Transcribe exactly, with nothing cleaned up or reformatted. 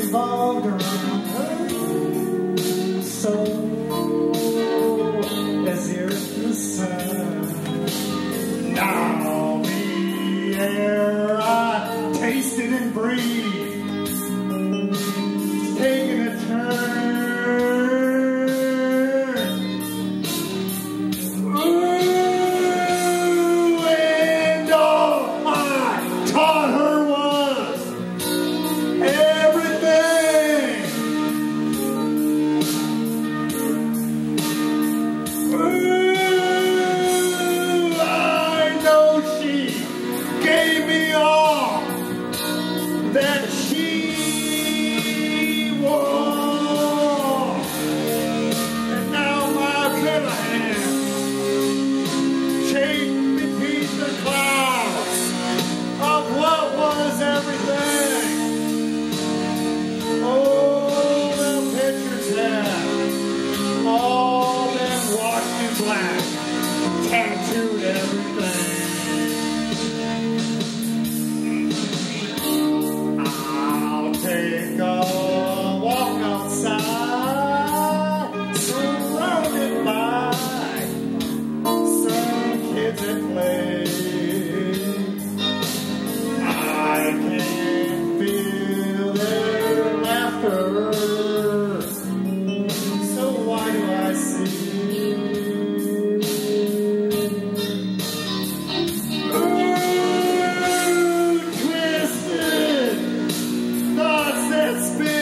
revolved around her soul as if the sun. Now the air I tasted and breathed, taking a turn. Ooh, and all I taught her was everything. Ooh, I know she gave me all that she was, and now my little hand chafed beneath the clouds of what was everything. Oh, the pictures have all been washed in black, tattooed everything. I'll take a walk outside, surrounded by some kids at play. I can feel their laughter, so why do I see? Ooh, twisted thoughts that spin